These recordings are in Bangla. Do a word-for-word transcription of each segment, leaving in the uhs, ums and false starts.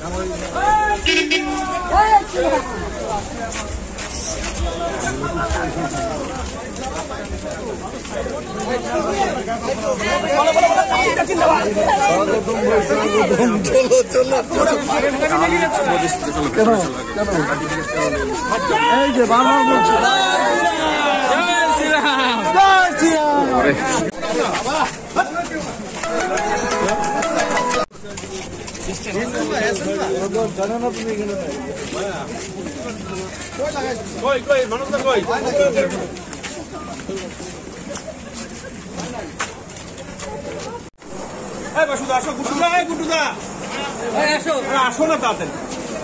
চলো চলো কেন এই যে বারবার বলছি জানো না তুমি এখানে কই কই মানুষটা কই এই বাসুদা আসো গুটুদা এই গুটুদা এই আসো আসো না তাড়াতাড়ি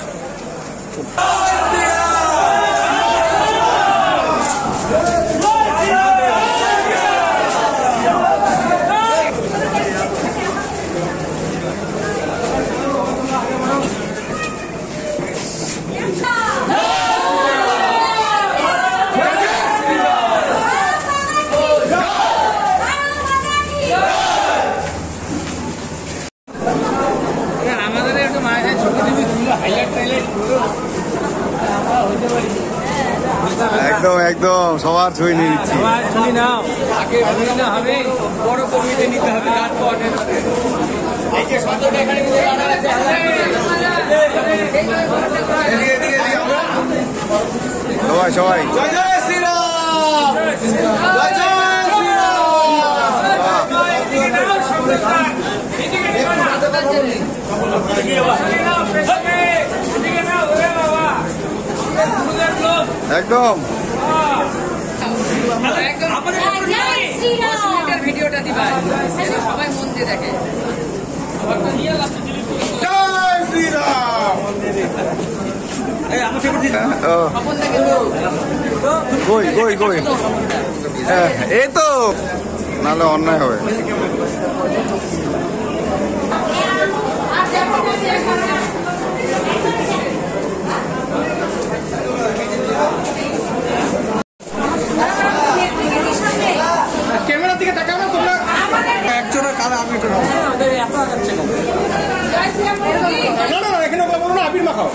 একদম একদম সবার ছবি নিয়ে নিচ্ছি ছবি নাও আগে অভিনয় হবে বড় কমিটি নিতে হবে তারপর এই যে সদর এখানে কিন্তু দাঁড়া আছে সবাই সবাই জয় জয় শ্রীরাম জয় জয় একদম ভিডিওটা দিবা সবাই মন দিয়ে দেখে জয় শ্রীরাম কই কই কই এই তো নাহলে অন্যায় হবে ক্যামেরার দিকে তাকাও না তোমরা একজনের কালে আমি একটু না না না এখানে বলো না আবির মাখাও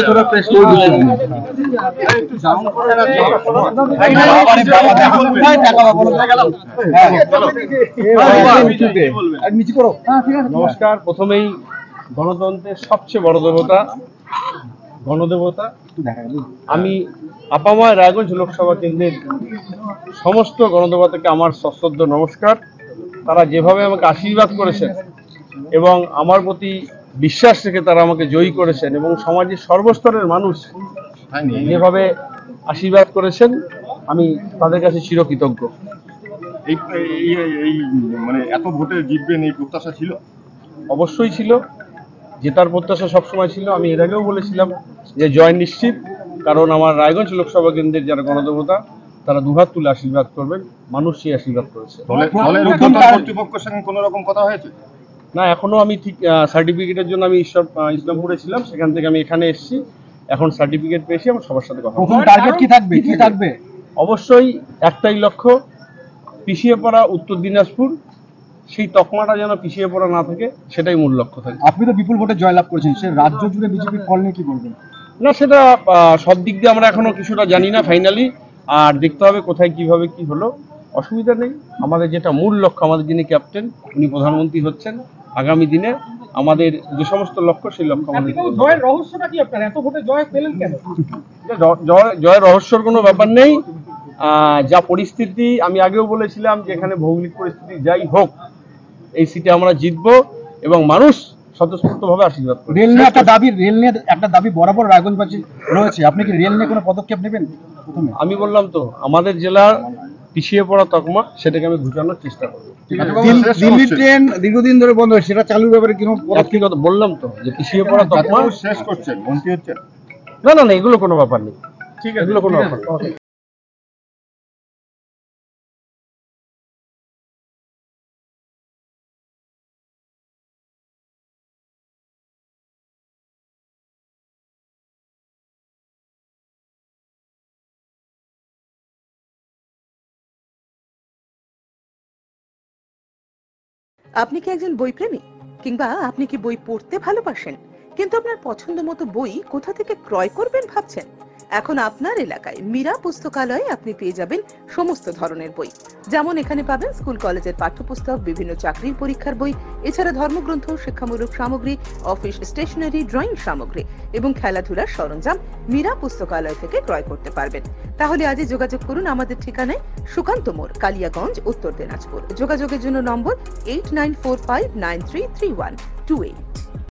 যশোরের প্রেস নমস্কার। প্রথমেই গণতন্ত্রের সবচেয়ে বড় দেবতা গণদেবতা আমি আপাময় রায়গঞ্জ লোকসভা কেন্দ্রের সমস্ত গণদেবতাকে আমার সশ্রদ্ধ নমস্কার। তারা যেভাবে আমাকে আশীর্বাদ করেছেন এবং আমার প্রতি বিশ্বাস রেখে তারা আমাকে জয়ী করেছেন এবং সমাজের সর্বস্তরের মানুষ যেভাবে আশীর্বাদ করেছেন, আমি তাদের কাছে চিরকৃতজ্ঞ। এই এই মানে এত ভোটে জিতবেন এই প্রত্যাশা ছিল? অবশ্যই ছিল, জেতার প্রত্যাশা সবসময় ছিল। আমি এর আগেও বলেছিলাম যে জয় নিশ্চিত, কারণ আমার রায়গঞ্জ লোকসভা কেন্দ্রের যারা গণদেবতা তারা দুহাত তুলে আশীর্বাদ করবেন, মানুষ সেই আশীর্বাদ করেছে। কর্তৃপক্ষের সঙ্গে কোনো রকম কথা হয়েছে? না, এখনো আমি ঠিক সার্টিফিকেটের জন্য আমি ঈশ্বর ইসলামপুরে ছিলাম, সেখান থেকে আমি এখানে এসেছি। এখন সার্টিফিকেট পেয়েছি, আমার সবার সাথে কথা বলবো। টার্গেট কি থাকবে কি থাকবে অবশ্যই একটাই লক্ষ্য, পিছিয়ে পড়া উত্তর দিনাজপুর, সেই তকমাটা যেন পিছিয়ে পড়া না থাকে, সেটাই মূল লক্ষ্য থাকে। আপনি তো বিপুল ভোটে জয়লাভ করেছেন, সে রাজ্য জুড়ে বিজেপির ফল নিয়ে কি বলবেন? না, সেটা সব দিক দিয়ে আমরা এখনো কিছুটা জানি না ফাইনালি, আর দেখতে হবে কোথায় কিভাবে কি হলো। অসুবিধা নেই, আমাদের যেটা মূল লক্ষ্য, আমাদের যিনি ক্যাপ্টেন উনি প্রধানমন্ত্রী হচ্ছেন আগামী দিনে, আমাদের যে সমস্ত লক্ষ্য সেই লক্ষ্য আমাদের। জয়ের রহস্যটা কি আপনার? এত ভোটে জয় পেলেন কেন? জয়ের রহস্যর কোনো ব্যাপার নেই। যা পরিস্থিতি, আমি আগেও বলেছিলাম যে এখানে ভৌগোলিক পরিস্থিতি যাই হোক, এই সিটে আমরা জিতবো এবং মানুষ স্বতঃস্ফূর্তভাবে আশীর্বাদ করবে। রেল নিয়ে একটা দাবি রেল নিয়ে একটা দাবি বরাবর রায়গঞ্জবাসী রয়েছে, আপনি কি রেল নিয়ে কোনো পদক্ষেপ নেবেন? প্রথমে আমি বললাম তো, আমাদের জেলার পিছিয়ে পড়া তকমা সেটাকে আমি ঘুচানোর চেষ্টা করবো। দিল্লি ট্রেন দীর্ঘদিন ধরে বন্ধ, সেটা চালুর ব্যাপারে কোনো ব্যক্তিগত বললাম তো যে পিছিয়ে পড়া তকমা শেষ করছেন, মন্ত্রী হচ্ছেন? না না না, এগুলো কোনো ব্যাপার নেই, ঠিক আছে, এগুলো কোনো ব্যাপার নেই। আপনি কি একজন বই প্রেমী, কিংবা আপনি কি বই পড়তে ভালোবাসেন কিন্তু আপনার পছন্দ মতো বই কোথা থেকে ক্রয় করবেন ভাবছেন? এখন আপনার এলাকায় মীরা পুস্তকালয়ে আপনি পেয়ে যাবেন সমস্ত ধরনের বই। যেমন এখানে পাবেন স্কুল কলেজের পাঠ্যপুস্তক, বিভিন্ন চাকরির পরীক্ষার বই, এছাড়া ধর্মগ্রন্থ, শিক্ষামূলক সামগ্রী, অফিস স্টেশনারি, ড্রয়িং সামগ্রী এবং খেলাধুলার সরঞ্জাম মীরা পুস্তকালয় থেকে ক্রয় করতে পারবেন। তাহলে আজই যোগাযোগ করুন আমাদের ঠিকানায়, সুকান্ত মোড়, কালিয়াগঞ্জ, উত্তর দিনাজপুর। যোগাযোগের জন্য নম্বর eight nine four five nine three three one two eight.